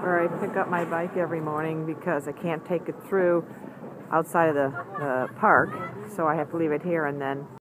where I pick up my bike every morning because I can't take it through outside of the park, so I have to leave it here and then